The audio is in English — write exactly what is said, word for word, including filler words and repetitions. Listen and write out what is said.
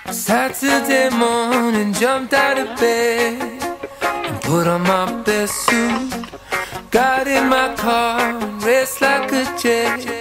Saturday morning, jumped out of bed and put on my best suit. Got in my car and raced like a jet